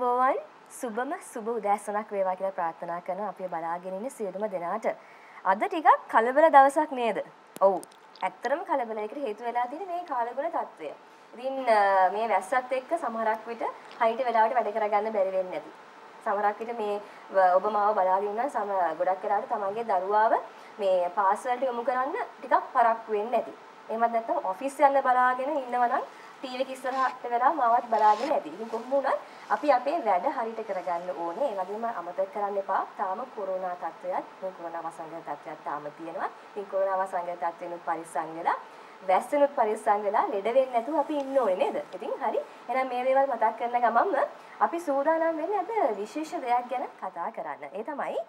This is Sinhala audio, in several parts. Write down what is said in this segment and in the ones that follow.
අයිබෝවන් සුබම සුබ උදෑසනක් වේවා කියලා ප්‍රාර්ථනා කරන අපි බලාගෙන ඉන්න සියලුම දෙනාට අද ටිකක් කලබල දවසක් නේද? ඔව්. ඇත්තටම කලබලයකට හේතු වෙලා තියෙන්නේ මේ කාලගුණ තත්ත්වය. ඉතින් මේ වැස්සත් එක්ක සමහරක් විට හයිට වෙලාවට වැඩ කරගන්න බැරි වෙන්නේ නැති. සමහරක් විට මේ ඔබ මාව බලාගෙන ඉන්න ගොඩක් වෙලාවට තමන්ගේ දරුවාව මේ පාසලට යොමු කරන්න ටිකක් පරක්කු වෙන්නේ නැති. එහෙමත් නැත්නම් ඔෆිස් යන්න බලාගෙන ඉන්නවා නම් ටීවී එක ඉස්සරහට වෙලා මාවත් බලාගෙන ඇති. ඉතින් කොහොම වුණත් අපි අපේ වැඩ හරියට කරගන්න ඕනේ. ඒ වගේම අමතක කරන්න එපා. තාම කොරෝනා තත්ත්වයක්, කොරෝනා වසංගත තත්ත්වයක් තාම තියෙනවා. ඉතින් කොරෝනා වසංගත තත්ත්වෙනුත් පරිස්සම් වෙලා, වැස්සෙනුත් පරිස්සම් වෙලා ලෙඩ වෙන්නේ නැතුව අපි ඉන්න ඕනේ නේද? ඉතින් හරි. එහෙනම් මේ දේවල් මතක් කරන ගමන්ම අපි සූදානම් වෙන්නේ අද විශේෂ දෙයක් ගැන කතා කරන්න. ඒ තමයි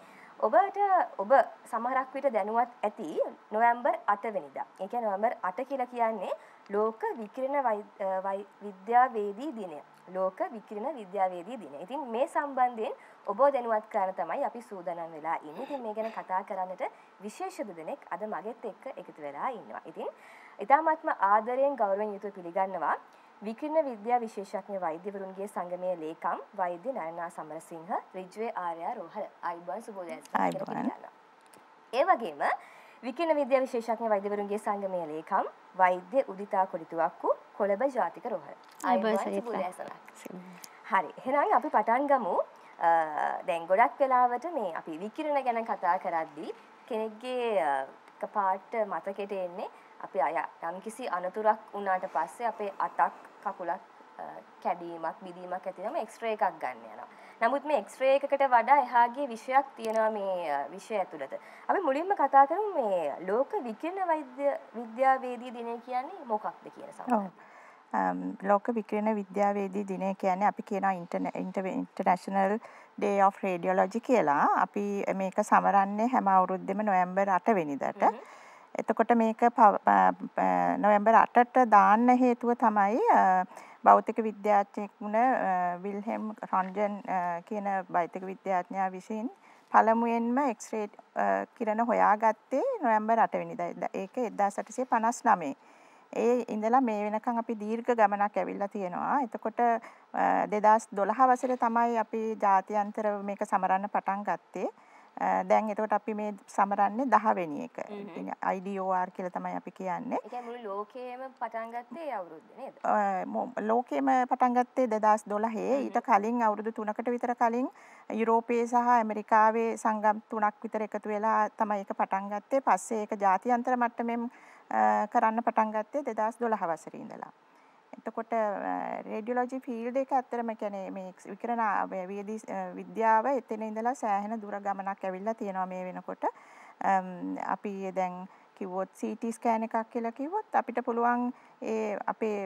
ඔබ සමහරක් විට දැනුවත් ඇති නොවැම්බර් 8 වෙනිදා. ඒ කියන්නේ නොවැම්බර් 8 කියලා කියන්නේ ලෝක විකිරණ විද්‍යාවේදී දිනය. ලෝක විකිරණ විද්‍යාවේදී දිනය. ඉතින් මේ සම්බන්ධයෙන් ඔබ දැනුවත් කරන්න තමයි අපි සූදානම් වෙලා ඉන්නේ. ඉතින් මේ ගැන කතා කරන්නට විශේෂ දෙනෙක් අද මගෙත් එක්ක එකතු වෙලා ඉන්නවා. ඉතින් ඊටාත්ම ආදරයෙන් ගෞරවයෙන් යුතුව පිළිගන්නවා විකිරණ විද්‍යා විශේෂඥ වෛද්‍යවරුන්ගේ සංගමයේ ලේකම් වෛද්‍ය නයනා සමරසිංහ රිජ්වේ ආර්යා රෝහල. ආයිබෝන් සුබෝදෑසන. ඒ වගේම විකිරණ විද්‍යා විශේෂඥ වෛද්‍යවරුන්ගේ සංගමයේ ලේකම් වෛද්‍ය උදිතා කොඩිතුවක්කු කොළඹ ජාතික රෝහල. ආයිබෝන් සුබෝදෑසන. හරි. එහෙනම් අපි පටන් ගමු. දැන් ගොඩක් වෙලාවට මේ අපි විකිරණ ගැන කතා කරද්දී කෙනෙක්ගේ කපාට මතකෙට එන්නේ අපි යම්කිසි අනතුරක් වුණාට පස්සේ අපේ අතක් කකුලක් කැඩීමක් බිඳීමක් ඇති වෙනම එක්ස්රේ එකක් ගන්න යනවා. නමුත් මේ එක්ස්රේ එකකට වඩා එහාගේ විෂයක් තියෙනවා මේ විෂය ඇතුළත. අපි මුලින්ම කතා කරමු මේ ලෝක විකිරණ විද්‍යාවේදී දිනය කියන්නේ මොකක්ද කියන සම්බන්ධයෙන්. ලෝක විකිරණ විද්‍යාවේදී දිනය කියන්නේ අපි කියනවා ඉන්ටර්නැෂනල් ඩේ ඔෆ් රේඩියොලොජි කියලා. අපි මේක සමරන්නේ හැම අවුරුද්දෙම නොවැම්බර් 8 වෙනිදාට. එතකොට මේක නොවැම්බර් 8ට දාන්න හේතුව තමයි භෞතික විද්‍යාඥයෙක් වුණ විල්හෙම් රොන්ජන් කියන භෞතික විද්‍යාඥයා විසින් පළමුවෙන්ම එක්ස්රේ කිරණ හොයාගත්තේ නොවැම්බර් 8 වෙනිදා. ඒක 1859. ඒ ඉඳලා මේ වෙනකන් අපි දීර්ඝ ගමනක් ඇවිල්ලා තියෙනවා. එතකොට 2012 වසරේ තමයි අපි ජාත්‍යන්තර මේක සමරන්න පටන් ගත්තේ. දැන් එතකොට අපි මේ සමරන්නේ 10 වෙනි එක. ඉතින් IDOR කියලා තමයි අපි කියන්නේ. ඒ කියන්නේ මුළු ලෝකෙම පටන් ගත්තේ ඒ අවුරුද්දේ නේද? ලෝකෙම පටන් ගත්තේ 2012. ඊට කලින් අවුරුදු 3කට විතර කලින් යුරෝපයේ සහ ඇමරිකාවේ සංගම් 3ක් විතර එකතු වෙලා තමයි ඒක පටන් ගත්තේ. පස්සේ ඒක ජාත්‍යන්තර මට්ටමෙන් කරන්න පටන් ගත්තේ 2012 වසරේ ඉඳලා. එතකොට රේඩියොලොජි ෆීල්ඩ් එක ඇත්තටම කියන්නේ මේ විකිරණ විද්‍යාව එතන ඉඳලා සෑහෙන දුර ගමනක් ඇවිල්ලා තියෙනවා මේ වෙනකොට. අපි දැන් කිව්වොත් CT ස්කෑන් එකක් කියලා කිව්වොත් අපිට පුළුවන් ඒ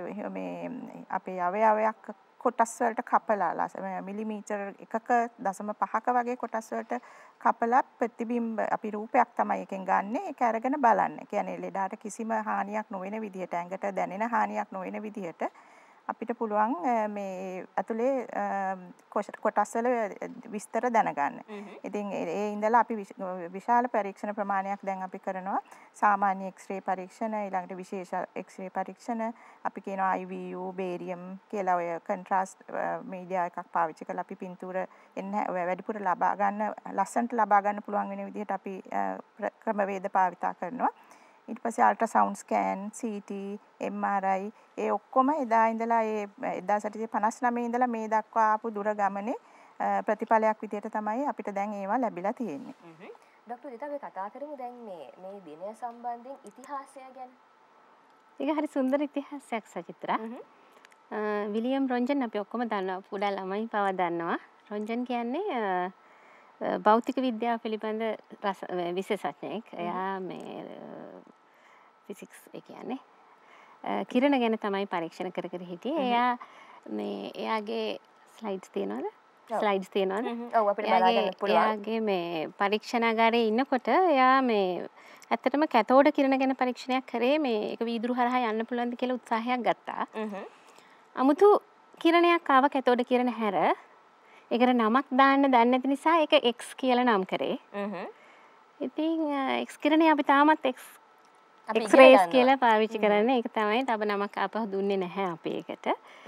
අපේ අවයවයක් කොටස් වලට කපලා මිලිමීටර් 1.5ක වගේ කොටස් වලට කපලා ප්‍රතිබිම්බ අපි රූපයක් තමයි එකෙන් ගන්නෙ. ඒක අරගෙන බලන්න. කියන්නේ ලෙඩාට කිසිම හානියක් නොවන විදිහට ඇඟට දැනෙන හානියක් නොවන විදිහට අපිට පුළුවන් මේ ඇතුලේ කොටස් වල විස්තර දැනගන්න. ඉතින් ඒ ඉඳලා අපි විශාල පරීක්ෂණ ප්‍රමාණයක් දැන් අපි කරනවා. සාමාන්‍ය එක්ස්රේ පරීක්ෂණ, ඊළඟට විශේෂ එක්ස්රේ පරීක්ෂණ, අපි කියනවා IVU, බේරියම් කියලා ඔය කොන්ට්‍රාස්ට් මීඩියා එකක් පාවිච්චි කරලා අපි පින්තූර වැඩිපුර ලබා ගන්න, ලස්සනට ලබා ගන්න පුළුවන් වෙන විදිහට අපි ක්‍රමවේද භාවිතා කරනවා. ඊට පස්සේ අල්ට්‍රාසවුන්ඩ් ස්කෑන්, CT, MRI ඒ ඔක්කොම එදා ඉඳලා ඒ 1859 ඉඳලා මේ දක්වා ආපු දුර ගමනේ ප්‍රතිඵලයක් විදිහට තමයි අපිට දැන් ඒවා ලැබිලා තියෙන්නේ. ડોક્ટર දිතා අපි කතා කරමු දැන් මේ දිනය සම්බන්ධයෙන් ඉතිහාසය ගැන. ඒක හරි සුන්දර ඉතිහාසයක් සචිත්‍රා. විලියම් රොන්ජන් අපි ඔක්කොම දන්නවා, පුඩා ළමයි පවා දන්නවා. රොන්ජන් කියන්නේ භෞතික විද්‍යාව පිළිබඳ විශේෂඥයෙක්. එයා මේ ෆිසික්ස් ඒ කියන්නේ කිරණ ගැන තමයි පරීක්ෂණ කර කර හිටියේ. එයා මේ එයාගේ ස්ලයිඩ්ස් තියෙනවද? ස්ලයිඩ්ස් තියෙනවද? ඔව් අපිට බලා ගන්න පුළුවන්. එයාගේ මේ පරීක්ෂණාගාරයේ ඉන්නකොට එයා මේ ඇත්තටම කැතෝඩ කිරණ ගැන පරීක්ෂණයක් කරේ. මේ ඒක වීදුරු හරහා යන්න පුළුවන්ද කියලා උත්සාහයක් ගත්තා. අමුතු කිරණයක් ආව කැතෝඩ කිරණ හැර. ඒකට නමක් දාන්න දන්නේ නැති නිසා ඒක X කියලා නම් කරේ. ඉතින් X කිරණේ අපි තාමත් X එක්ස්රේස් කියලා පාවිච්චි කරන්නේ. ඒක තමයි තව නමක් ආපහු දුන්නේ නැහැ අපි ඒකට.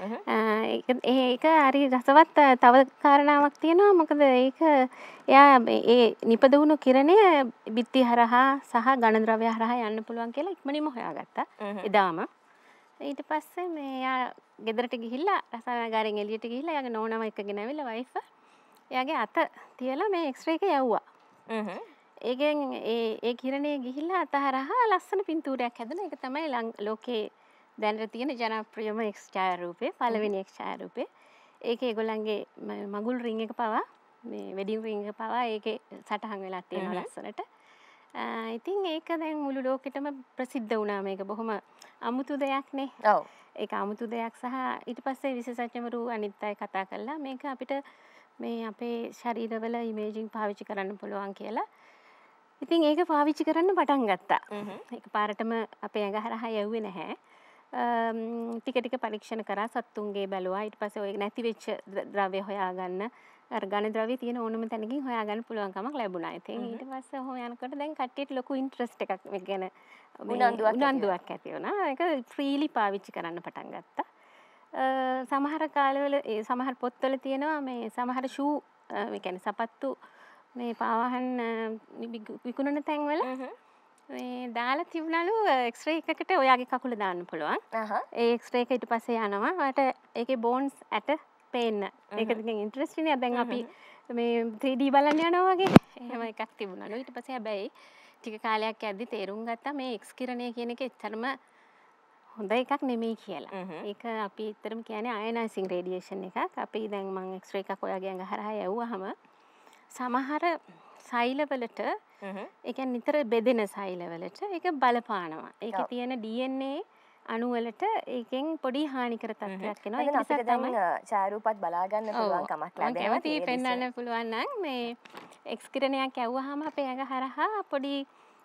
ඒක හරි රසවත් තව කාරණාවක් තියෙනවා. මොකද ඒක එයා ඒ නිපද වුණු කිරණය බිත්ති හරහා සහ ඝන ද්‍රව්‍ය හරහා යන්න පුළුවන් කියලා ඉක්මනින්ම හොයාගත්තා. එදාම ඊට පස්සේ මේ එයා ගෙදරට ගිහිල්ලා රසායනාගාරයෙන් එළියට ගිහිල්ලා එයාගේ නෝනම එක්කගෙන ඇවිල්ලා වයිෆ් එයාගේ අත තියලා මේ එක්ස්රේ එක යවුවා. ඒකෙන් ඒ කිරණය ගිහිල්ලා අතහරහා ලස්සන පින්තූරයක් හැදුණා. ඒක තමයි ලෝකේ දැනට තියෙන ජනප්‍රියම එක්ස් ඡායාරූපේ, පළවෙනි එක්ස් ඡායාරූපේ. ඒකේ ඒගොල්ලන්ගේ මගුල් රින් එක පවා මේ වෙඩින් රින් එක පවා ඒකේ සටහන් වෙලා තියෙනවා ලස්සනට. ඉතින් ඒක දැන් මුළු ලෝකෙටම ප්‍රසිද්ධ වුණා. මේක බොහොම අමුතු දෙයක් නේ. ඔව්. ඒක අමුතු දෙයක් සහ ඊට පස්සේ විශේෂඥවරු අනිත් අය කතා කළා මේක අපිට මේ අපේ ශරීරවල ඉමේජින් පාවිච්චි කරන්න පුළුවන් කියලා. ඉතින් ඒක පාවිච්චි කරන්න පටන් ගත්තා. ඒක පාරටම අපේ ඇඟ හරහා යවුවේ නැහැ. ටික ටික පරීක්ෂණ කරා සත්තුන්ගේ බැලුවා. ඊට පස්සේ ඔය නැති වෙච්ච ද්‍රව්‍ය හොයාගන්න අර ඝන ද්‍රව්‍ය තියෙන ඕනම තැනකින් හොයාගන්න පුළුවන් කමක් ලැබුණා. ඉතින් ඊට පස්සේ ඔහොම යනකොට දැන් කට්ටියට ලොකු ඉන්ට්‍රස්ට් එකක් මේ ගැන උනන්දුවක් ඇති වුණා. ඒක ෆ්‍රීලි පාවිච්චි කරන්න පටන් ගත්තා. සමහර කාලවල සමහර පොත්වල තියෙනවා මේ සමහර ෂූ මේ කියන්නේ සපත්තු මේ පාවහන් විකුණන තැන්වල මේ දාලා තිබුණලු එක්ස්රේ එකකට ඔයාගේ කකුල දාන්න පුළුවන්. ඒ එක්ස්රේ එක ඊට පස්සේ යනවා. වාට ඒකේ බෝන්ස් ඇට පේන්න. ඒක ටිකක් ඉන්ට්‍රස්ටිං නේ. දැන් අපි මේ 3D බලන්න යනවා වගේ. එහෙම එකක් තිබුණලු. ඊට පස්සේ හැබැයි ටික කාලයක් යද්දි තේරුම් ගත්තා මේ එක්ස් කිරණය කියන එක එච්චරම හොඳ එකක් නෙමෙයි කියලා. ඒක අපි ඇත්තටම කියන්නේ අයනයිසිං රේඩියේෂන් එකක්. අපි දැන් මම එක්ස්රේ එකක් ඔයාගේ ඇඟ හරහා යවුවාම සමහර සෛලවලට ඒ කියන්නේ නිතර බෙදෙන සෛලවලට ඒක බලපානවා. ඒකේ තියෙන DNA අණුවලට ඒකෙන් පොඩි හානිකර තත්ත්වයක් එනවා. ඒක නිසා තමයි ඡායාරූපත් බලා ගන්න පුළුවන් කමක් ලැබෙනවා. ඒක පෙන්වන්න පුළුවන් නම් මේ එක්ස් කිරණයක් යවුවාම අපේ ඇඟ හරහා පොඩි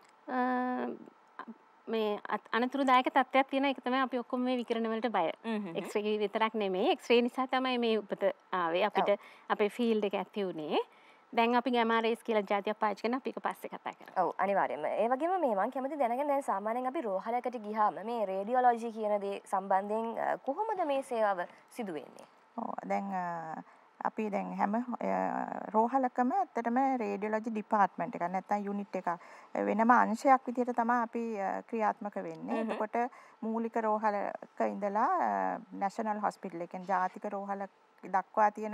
මේ අනතුරුදායක තත්ත්වයක් තියෙන එක තමයි අපි ඔක්කොම මේ විකිරණ වලට බය. එක්ස්රේ විතරක් නෙමෙයි. එක්ස්රේ නිසා තමයි මේ උපත ආවේ. අපිට අපේ ෆීල්ඩ් එක ඇති උනේ. දැන් අපි ගැමා රේස් කියලා જાතියක් පාවිච්චි කරන අපි ඒක පස්සේ කතා කරමු. ඔව් අනිවාර්යයෙන්ම. ඒ වගේම මේ මම කැමති දැනගෙන දැන් සාමාන්‍යයෙන් අපි රෝහලකට ගියාම මේ රේඩියෝලොජි කියන දේ සම්බන්ධයෙන් කොහොමද මේ සේවාව සිදු වෙන්නේ? ඔව් දැන් අපි දැන් හැම රෝහලකම ඇත්තටම රේඩියෝලොජි ඩිපාර්ට්මන්ට් එකක් නැත්නම් යුනිට් එකක් වෙනම අංශයක් විදිහට තමයි අපි ක්‍රියාත්මක වෙන්නේ. එතකොට මූලික රෝහලක ඉඳලා නැෂනල් හොස්පිටල් එකෙන් ජාතික රෝහල දක්වා තියෙන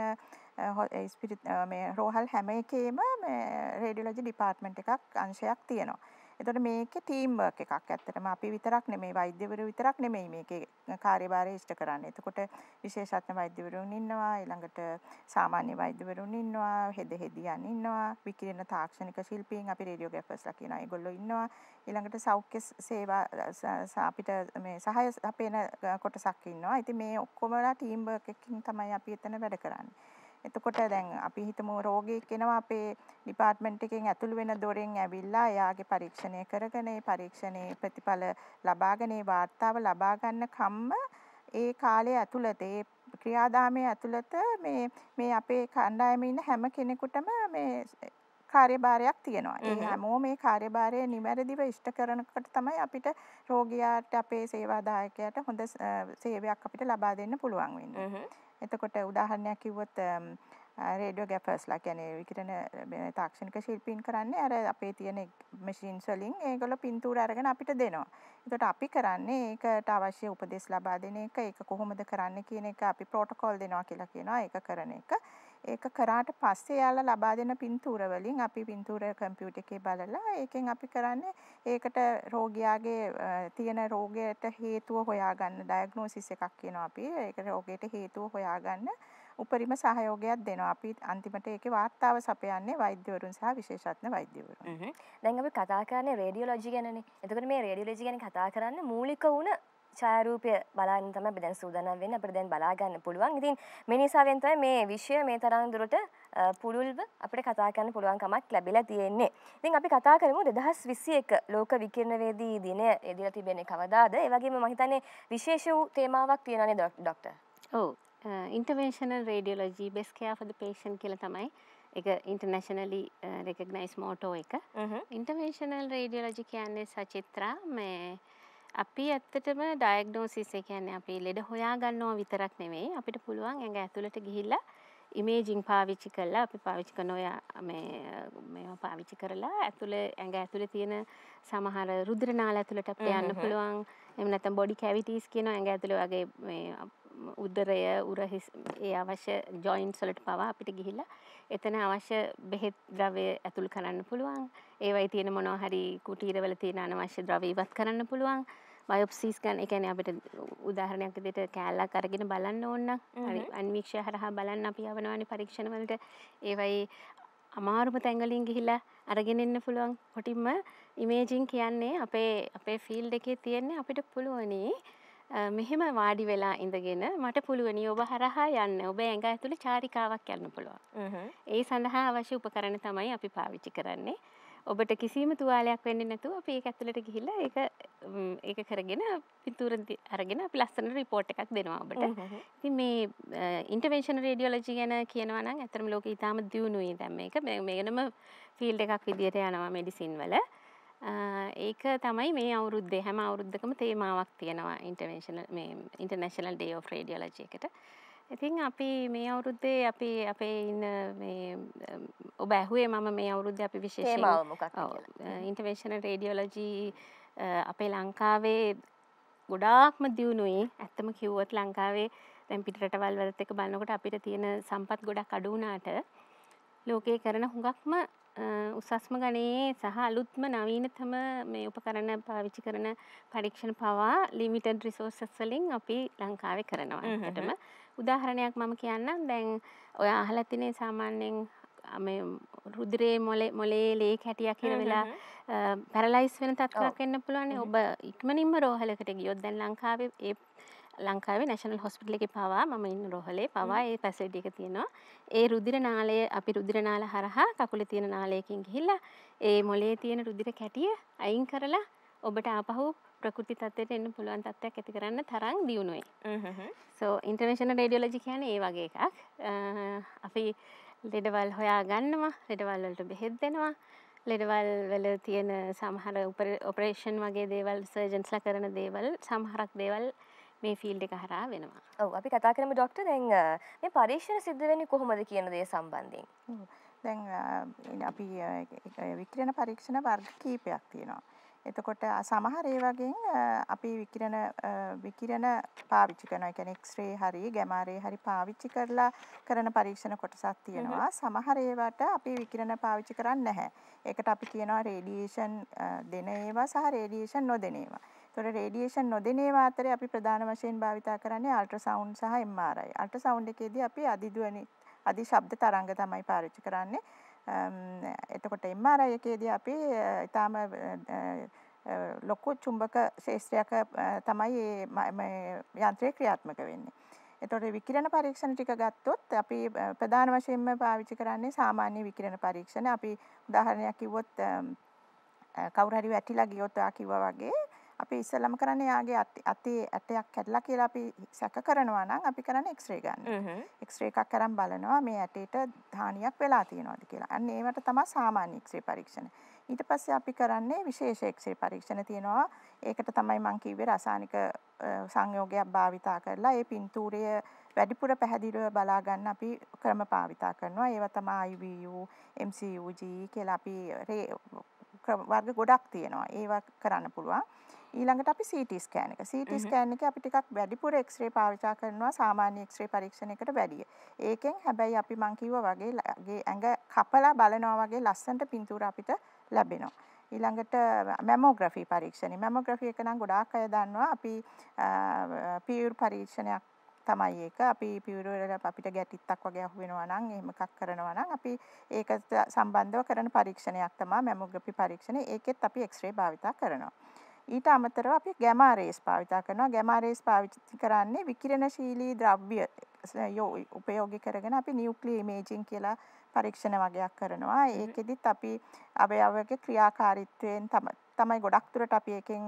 මේ රෝහල් හැම එකේම මේ රේඩියෝලොජි ඩිපාර්ට්මන්ට් එකක් අංශයක් තියෙනවා. එතකොට මේකේ ටීම් වර්ක් එකක් ඇත්තටම අපි විතරක් නෙමෙයි වෛද්‍යවරු විතරක් නෙමෙයි මේකේ කාර්යභාරය ඉෂ්ට කරන්නේ. එතකොට විශේෂඥ වෛද්‍යවරුන් ඉන්නවා, ඊළඟට සාමාන්‍ය වෛද්‍යවරුන් ඉන්නවා, හෙදියන් ඉන්නවා, විකිරණ තාක්ෂණික ශිල්පීන් අපි රේඩියෝග්‍රැෆර්ස්ලා කියනවා. ඒගොල්ලෝ ඉන්නවා. ඊළඟට සෞඛ්‍ය සේවා අපිට මේ සහාය අපේන කොටසක් ඉන්නවා. ඉතින් මේ ඔක්කොමලා ටීම් වර්ක් එකකින් තමයි අපි එතන වැඩ කරන්නේ. එතකොට දැන් අපි හිතමු රෝගියෙක් එනවා අපේ ඩිපාර්ට්මන්ට් එකෙන් ඇතුළු වෙන දොරෙන් ඇවිල්ලා එයාගේ පරීක්ෂණය කරගෙන ඒ පරීක්ෂණයේ ප්‍රතිඵල ලබාගෙන ඒ වාර්තාව ලබා ගන්න කම්ම ඒ කාලය ඇතුළත ඒ ක්‍රියාදාමයේ ඇතුළත මේ අපේ කණ්ඩායමේ ඉන්න හැම කෙනෙකුටම මේ කාර්යභාරයක් තියෙනවා. ඒ හැමෝම මේ කාර්යභාරය නිවැරදිව ඉෂ්ට කරනකොට තමයි අපිට රෝගියාට අපේ සේවාදායකයාට හොඳ සේවයක් අපිට ලබා දෙන්න පුළුවන් වෙන්නේ. එතකොට උදාහරණයක් කිව්වොත් රේඩියෝග්‍රැෆර්ස්ලා කියන්නේ විකිරණ තාක්ෂණික ශිල්පීන් කරන්නේ අර අපේ තියෙන මැෂින්ස් වලින් ඒගොල්ලෝ පින්තූර අරගෙන අපිට දෙනවා. එතකොට අපි කරන්නේ ඒකට අවශ්‍ය උපදෙස් ලබා දෙන එක, ඒක කොහොමද කරන්නේ කියන එක අපි ප්‍රොටෝකෝල් දෙනවා කියලා කියනවා. ඒක කරන එක. ඒක කරාට පස්සේ යාලා ලබා දෙන පින්තූර වලින් අපි පින්තූර කම්පියුටර් එකේ බලලා ඒකෙන් අපි කරන්නේ ඒකට රෝගියාගේ තියෙන රෝගයට හේතුව හොයාගන්න ඩයග්නොසිස් එකක් කියනවා අපි. ඒක රෝගයට හේතුව හොයාගන්න උපරිම සහයෝගයක් දෙනවා. අපි අන්තිමට ඒකේ වාර්තාව සපයන්නේ වෛද්‍යවරුන් සහ විශේෂඥ වෛද්‍යවරුන්. දැන් අපි කතා කරන්නේ රේඩියෝලොජි ගැනනේ. එතකොට මේ රේඩියෝලොජි ගැන කතා කරන්නේ මූලික වුණ ඡායාරූපය බලන්න තමයි අපි දැන් සූදානම් වෙන්නේ. අපිට දැන් බලා ගන්න පුළුවන්. ඉතින් මේ නිසාවෙන් තමයි මේ විෂය මේ තරම් දුරට පුළුල්ව අපිට කතා කරන්න පුළුවන් කමක් ලැබිලා තියෙන්නේ. ඉතින් අපි කතා කරමු 2021 ලෝක විකිරණවේදී දිනය එදිලා තිබෙන්නේ කවදාද? ඒ වගේම මම හිතන්නේ විශේෂ වූ තේමාවක් තියෙනවානේ ડોක්ටර්. ඔව්. Interventional radiology best care for the patient කියලා තමයි ඒක ඉන්ටර්නැෂනලි රෙකග්නයිස් මෝටෝ එක. ඉන්ටර්වෙන්ෂනල් රේඩියොලොජි කියන්නේ සචිත්‍රා මේ අපි ඇත්තටම ඩයග්නෝසිස් ඒ කියන්නේ අපි ලෙඩ හොයා ගන්නවා විතරක් නෙමෙයි අපිට පුළුවන් ඇඟ ඇතුළට ගිහිල්ලා ඉමේජින් පාවිච්චි කරලා අපි පාවිච්චි කරන ඔය මේවා පාවිච්චි කරලා ඇඟ ඇතුලේ තියෙන සමහර රුධිර නාල ඇතුළට අපිට යන්න පුළුවන්. එහෙම නැත්නම් බොඩි කැවිටිස් කියන ඇඟ ඇතුලේ වගේ මේ උදරය උරහිස් ඒ අවශ්‍ය ජොයින්ට්ස් වලට පවා අපිට ගිහිල්ලා එතන අවශ්‍ය බෙහෙත් ද්‍රව්‍ය ඇතුල් කරන්න පුළුවන්. ඒවයි තියෙන මොනවා හරි කුටීරවල තියෙන අනවශ්‍ය ද්‍රව්‍ය ඉවත් කරන්න පුළුවන්. බයොප්සීස් ගන්න ඒ කියන්නේ අපිට උදාහරණයක් විදිහට කෑල්ලක් අරගෙන බලන්න ඕන නම් හරි අන්වීක්ෂය හරහා බලන්න අපි යවනවානේ පරීක්ෂණ වලට ඒවයි අමාරුම තැන්වලින් ගිහිල්ලා අරගෙන එන්න පුළුවන්. කොටින්ම ඉමේජින් කියන්නේ අපේ ෆීල්ඩ් එකේ තියෙන්නේ අපිට පුළුවනි මෙහෙම වාඩි වෙලා ඉඳගෙන මට පුළුවනි ඔබ හරහා යන්න. ඔබ ඇඟ ඇතුලේ චාරිකාවක් යන්න පුළුවන්. ඒ සඳහා අවශ්‍ය උපකරණ තමයි අපි පාවිච්චි කරන්නේ. ඔබට කිසිම තුවාලයක් වෙන්නේ නැතුව අපි ඒක ඇතුළට ගිහිල්ලා ඒක කරගෙන පින්තූර අරගෙන අපි ලස්සන රිපෝට් එකක් දෙනවා ඔබට. ඉතින් මේ ඉන්ටර්වෙන්ෂනල් රේඩියොලොජි ගැන කියනවා නම් ඇත්තටම ලෝකේ ඉතාම දියුණුයි දැන් මේක. මේකනම ෆීල්ඩ් එකක් විදියට යනවා මෙඩිසින් වල. ඒක තමයි මේ අවුරුද්දේ හැම අවුරුද්දකම තේමාවක් තියෙනවා ඉන්ටර්නැෂනල් ඩේ ඔෆ් රේඩියොලොජි එකට. ඉතින් අපි මේ අවුරුද්දේ අපි අපේ ඉන්න මේ ඔබ ඇහුවේ මම මේ අවුරුද්දේ අපි විශේෂයෙන් තේමාව මොකක්ද කියලා. ඉන්ටර්වෙන්ෂනල් රේඩියොලොජි අපේ ලංකාවේ ගොඩාක්ම දියුණුයි. ඇත්තම කිව්වොත් ලංකාවේ දැන් පිට රටවල් වලත් එක්ක බලනකොට අපිට තියෙන සම්පත් ගොඩක් අඩු වුණාට ලෝකේ කරන හුඟක්ම උසස්ම ගණයේ සහ අලුත්ම නවීනතම මේ උපකරණ පාවිච්චි කරන පරීක්ෂණ පවා ලිමිටඩ් රිසෝසස් වලින් අපි ලංකාවේ කරනවා. ඇත්තටම උදාහරණයක් මම කියන්නම්. දැන් ඔය අහලා තිනේ සාමාන්‍යයෙන් මේ රුධිරේ මොලේ ලේ කැටියක් හිර වෙලා පැරලයිස් වෙන තත්ත්වයක් එන්න පුළුවන්. ඔබ ඉක්මනින්ම රෝහලකට ගියොත් දැන් ලංකාවේ නැෂනල් හොස්පිටල් එකේ පවා මම ඉන්න රෝහලේ පවා ඒ ෆැසිලිටි එක තියෙනවා. ඒ රුධිර නාලය අපි රුධිර නාල හරහා කකුලේ තියෙන නාලයකින් ගිහිල්ලා ඒ මොලේ තියෙන රුධිර කැටිය අයින් කරලා ඔබට ආපහු ප්‍රකෘති තත්ත්වයට එන්න පුළුවන් තත්ත්වයක් ඇති කරන්න තරම් දියුණුවයි. So ඉන්ටර්වෙන්ෂනල් රේඩියොලොජි කියන්නේ ඒ වගේ එකක්. අපි ලෙඩවල් හොයා ගන්නවා, ලෙඩවල් වලට බෙහෙත් දෙනවා, ලෙඩවල් වල තියෙන සමහර ඔපරේෂන් වගේ දේවල් සර්ජන්ස්ලා කරන දේවල් සමහරක් දේවල් මේ ෆීල්ඩ් එක හරහා වෙනවා. ඔව් අපි කතා කරමු ડોක්ටර් දැන් මේ පරීක්ෂණ සිද්ධ වෙන්නේ කොහොමද කියන දේ සම්බන්ධයෙන්. දැන් අපි විකිරණ පරීක්ෂණ වර්ග කීපයක් තියෙනවා. එතකොට සමහර ඒ වගේන් අපි විකිරණ පාවිච්චි කරනවා. ඒ කියන්නේ එක්ස්රේ හරි ගැමා රේ හරි පාවිච්චි කරලා කරන පරීක්ෂණ කොටසක් තියෙනවා. සමහර ඒවාට අපි විකිරණ පාවිච්චි කරන්නේ නැහැ. ඒකට අපි කියනවා රේඩියේෂන් දෙන ඒවා සහ රේඩියේෂන් නොදෙන ඒවා. ඒතකොට රේඩියේෂන් නොදෙන ඒවා අතරේ අපි ප්‍රධාන වශයෙන් භාවිතා කරන්නේ අල්ට්‍රාසවුන්ඩ් සහ MRI. අල්ට්‍රාසවුන්ඩ් එකේදී අපි අධි ශබ්ද තරංග තමයි පාවිච්චි කරන්නේ. එතකොට MRI එකේදී අපි ඊටාම ලොකු චුම්බක ශේෂ්ත්‍රයක තමයි මේ යන්ත්‍රය ක්‍රියාත්මක වෙන්නේ. එතකොට විකිරණ පරීක්ෂණ ටික ගත්තොත් අපි ප්‍රධාන වශයෙන්ම පාවිච්චි කරන්නේ සාමාන්‍ය විකිරණ පරීක්ෂණ. අපි උදාහරණයක් කිව්වොත් කවුරු හරි වැටිලා ගියොත් ඔයා කිව්වා වගේ අපි ඉස්සෙල්ලාම කරන්නේ යාගේ අතේ ඇටයක් කැඩලා කියලා අපි සැක කරනවා නම් අපි කරන්නේ එක්ස්රේ ගන්න. එක්ස්රේ එකක් අරන් බලනවා මේ ඇටේට හානියක් වෙලා තියෙනවද කියලා. අන්න ඒවට තමයි සාමාන්‍ය එක්ස්රේ පරීක්ෂණ. ඊට පස්සේ අපි කරන්නේ විශේෂ එක්ස්රේ පරීක්ෂණ තියෙනවා. ඒකට තමයි මම කිව්වේ රසායනික සංයෝගයක් භාවිතා කරලා ඒ පින්තූරය වැඩිපුර පැහැදිලිව බලා ගන්න අපි ක්‍රම භාවිතා කරනවා. ඒවා තමයි IVU, MCUG කියලා අපි වර්ග ගොඩක් තියෙනවා. ඒවා කරන්න පුළුවන්. ඊළඟට අපි CT ස්කෑන් එක. CT ස්කෑන් එකේ අපි ටිකක් වැඩිපුර එක්ස්රේ පාවිච්චි කරනවා සාමාන්‍ය එක්ස්රේ පරීක්ෂණයකට වැඩිය. ඒකෙන් හැබැයි අපි මං කිව්වා වගේ ඇඟ කපලා බලනවා වගේ ලස්සනට පින්තූර අපිට ලැබෙනවා. ඊළඟට මැමෝග්‍රැෆි පරීක්ෂණය. මැමෝග්‍රැෆි එක නම් ගොඩාක් අය දන්නවා. අපි පියුර් පරීක්ෂණයක් තමයි ඒක. අපි පියුර් වල අපිට ගැටිත්තක් වගේ අහු වෙනවා නම් එහෙම එකක් කරනවා නම් අපි ඒකට සම්බන්ධව කරන පරීක්ෂණයක් තමයි මැමෝග්‍රැෆි පරීක්ෂණය. ඒකෙත් අපි එක්ස්රේ භාවිතා කරනවා. ඊට අමතරව අපි ගැමා රේස් භාවිතා කරනවා. ගැමා රේස් පාවිච්චි කරන්නේ විකිරණශීලී ද්‍රව්‍ය උපයෝගී කරගෙන අපි නියුක්ලියර් ඉමේජින් කියලා පරීක්ෂණ වගේක් කරනවා. ඒකෙදිත් අපි අවයවයක ක්‍රියාකාරීත්වයෙන් තමයි ගොඩක් දුරට අපි එකෙන්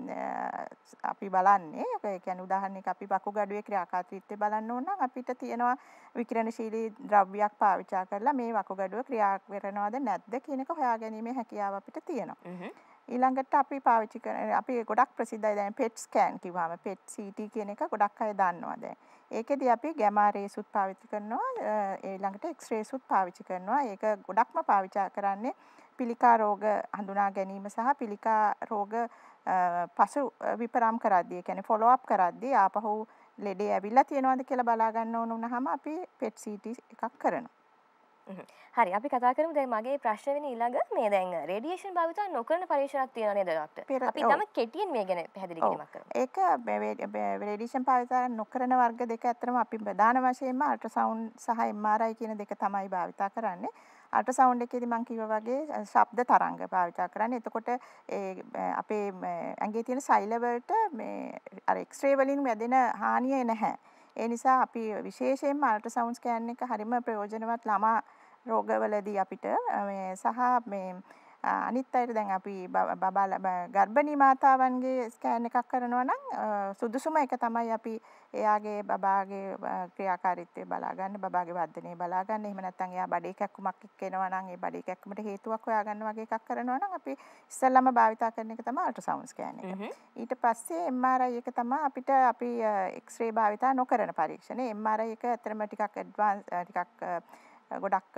අපි බලන්නේ. ඒ කියන්නේ උදාහරණයක් අපි වකුගඩුවේ ක්‍රියාකාරීත්වය බලන්න ඕන නම් අපිට තියෙනවා විකිරණශීලී ද්‍රව්‍යයක් පාවිච්චි කරලා මේ වකුගඩුව ක්‍රියා කරනවද නැද්ද කියන එක හොයාගැනීමේ හැකියාව අපිට තියෙනවා. ඊළඟට අපි පාවිච්චි කරන අපි ගොඩක් ප්‍රසිද්ධයි දැන් PET ස්කෑන් කිව්වම PET CT කියන එක ගොඩක් අය දන්නවා දැන්. ඒකෙදි අපි ගැමා රේසුත් පාවිච්චි කරනවා. ඊළඟට එක්ස්රේසුත් පාවිච්චි කරනවා. ඒක ගොඩක්ම පාවිච්චි කරන්නේ පිළිකා රෝග හඳුනා ගැනීම සහ පිළිකා රෝග පසු විපරම් කරද්දී, ඒ කියන්නේ ෆොලෝ අප් කරද්දී ආපහු ලෙඩේ ඇවිල්ලා තියෙනවද කියලා බලා ගන්න ඕන වුණාම අපි PET CT එකක් කරනවා. හරි අපි කතා කරමු දැන් මගේ ප්‍රශ්න වෙන ඊළඟ මේ දැන් රේඩියේෂන් භාවිතා නොකරන පරීක්ෂණක් තියෙනවා නේද ડોක්ටර්? අපි තම කෙටියෙන් මේ ගැන පැහැදිලි කිරීමක් කරමු. ඒක රේඩියේෂන් භාවිතා නොකරන වර්ග දෙක අතරම අපි ප්‍රධාන වශයෙන්ම අල්ට්‍රාසවුන්ඩ් සහ MRI කියන දෙක තමයි භාවිතා කරන්නේ. අල්ට්‍රාසවුන්ඩ් එකේදී මම කිව්වා වගේ ශබ්ද තරංග භාවිතා කරන්නේ. එතකොට අපේ ඇඟේ තියෙන සෛල වලට මේ අර එක්ස්රේ වලින් වැදෙන හානිය නැහැ. ඒ නිසා අපි විශේෂයෙන්ම අල්ට්‍රාසවුන්ඩ් ස්කෑන් එක හරිම ප්‍රයෝජනවත් ළමා රෝගවලදී අපිට මේ සහ මේ අනිත් අයට දැන් අපි ගර්භණී මාතාවන්ගේ ස්කෑන් එකක් කරනවා නම් සුදුසුම එක තමයි අපි එයාගේ බබාගේ ක්‍රියාකාරීත්වය බලා ගන්න, බබාගේ වර්ධනය බලා ගන්න. එහෙම නැත්නම් එයා බඩේ කැක්කුමක් එක්කෙනවා නම් ඒ බඩේ කැක්කුමට හේතුවක් හොයා ගන්න වගේ එකක් කරනවා නම් අපි ඉස්සෙල්ලාම භාවිතා කරන එක තමයි අල්ට්‍රාසවුන්ඩ් ස්කෑන් එක. ඊට පස්සේ MRI එක තමයි අපිට අපි එක්ස්රේ භාවිතා නොකරන පරීක්ෂණය. MRI එක ඇත්තටම ටිකක් ඇඩ්වාන්ස් ටිකක් ගොඩක්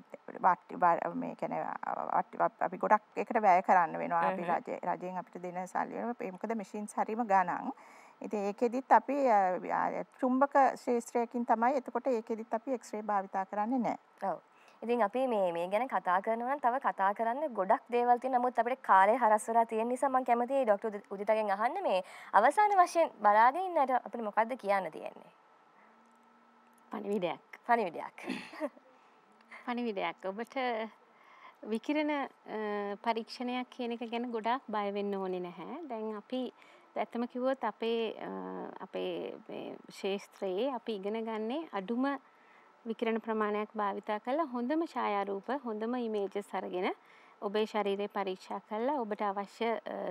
මේ කියන්නේ අපි ගොඩක් එකට වැය කරන්න වෙනවා. අපි රජයෙන් අපිට දෙන සල්ලි වල මොකද මැෂින්ස් හරීම ගණන්. ඉතින් ඒකෙදිත් අපි චුම්බක ශාස්ත්‍රයකින් තමයි එතකොට ඒකෙදිත් අපි එක්ස්රේ භාවිතා කරන්නේ නැහැ. ඔව්. ඉතින් අපි මේ ගැන කතා කරනවා නම් තව කතා කරන්න ගොඩක් දේවල් තියෙනවා. නමුත් අපිට කාලය හරස් වෙලා තියෙන නිසා මම කැමතියි ડોක්ටර් උදිතගෙන් අහන්න මේ අවසාන වශයෙන් බලාගෙන ඉන්නට අපිට මොකද්ද කියන්න තියෙන්නේ? පණිවිඩයක්. පණිවිඩයක්. ඔබට විකිරණ පරීක්ෂණයක් කියන එක ගැන ගොඩාක් බය වෙන්න ඕනේ නැහැ. දැන් අපි ඇත්තම කිව්වොත් අපේ ශාස්ත්‍රයේ අපි ඉගෙන ගන්නේ අඩුම විකිරණ ප්‍රමාණයක් භාවිතා කරලා හොඳම ඡායාරූප, හොඳම ඉමේජස් අරගෙන ඔබේ ශරීරය පරීක්ෂා කරලා ඔබට අවශ්‍ය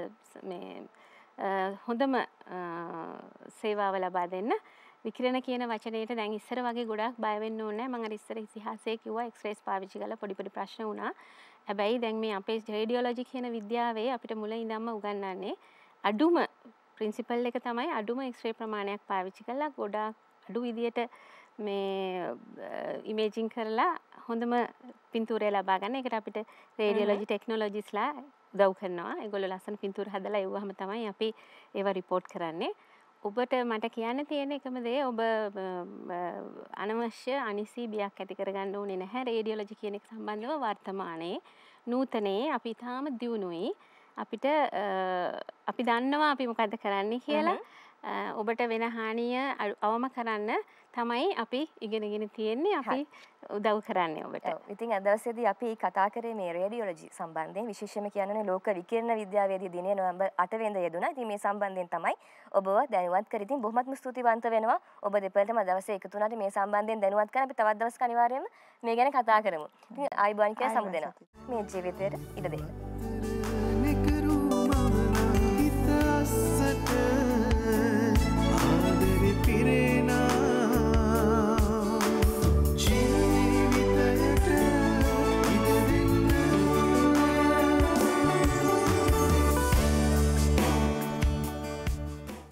හොඳම සේවාව ලබා දෙන්න. විකිරණ කියන වචනයට දැන් ඉස්සර වගේ ගොඩාක් බය වෙන්න ඕනේ නැහැ. මම අර ඉස්සර ඉතිහාසයේ කිව්වා එක්ස්රේස් පාවිච්චි කරලා පොඩි ප්‍රශ්න වුණා. හැබැයි දැන් මේ අපේ රේඩියොලොජි කියන විද්‍යාවේ අපිට මුල ඉඳන්ම උගන්වන්නේ අඩුම ප්‍රින්සිපල් එක තමයි අඩුම එක්ස්රේ ප්‍රමාණයක් පාවිච්චි කරලා ගොඩාක් අඩු විදියට මේ ඉමේජින් කරලා හොඳම පින්තූරය ලබා ගන්න. ඒකට අපිට රේඩියොලොජි ටෙක්නොලොජිස්ලා උදව් කරනවා. ඒගොල්ලෝ ලස්සන පින්තූර හදලා එව්වහම තමයි අපි ඒව රිපෝට් කරන්නේ. ඔබට මට කියන්න තියෙන එකම දේ ඔබ අනවශ්‍ය අනිසි බියක් ඇති කරගන්න ඕනේ නැහැ. රේඩියොලොජි කියන එක සම්බන්ධව වර්තමානයේ නූතනයේ අපි තාම දියුණුයි. අපිට අපි දන්නවා අපි මොකද්ද කරන්නේ කියලා. ඔබට වෙන හානිය අවම කරන්න තමයි අපි ඉගෙනගෙන තියෙන්නේ. අපි උදව් කරන්නේ ඔබට. ඉතින් අද දවසේදී අපි කතා කරේ මේ රේඩියොලොජි සම්බන්ධයෙන් විශේෂයෙන්ම කියන්නේ ලෝක විකිරණ විද්‍යාවේදී දිනේ නොවැම්බර් 8 වෙනිදා යෙදුණා. ඉතින් මේ සම්බන්ධයෙන් තමයි ඔබව දැනුවත් කර ඉතින් බොහොමත්ම ස්තුතිවන්ත වෙනවා. ඔබ දෙපළටම දවසේ එකතු වුණාට මේ සම්බන්ධයෙන් දැනුවත් කරන්න අපි තවත් දවසක අනිවාර්යයෙන්ම මේ ගැන කතා කරමු. ඉතින් ආයිබෝන් කියලා සමුදෙනවා. මේ ජීවිතේට ඉඩ දෙන්න.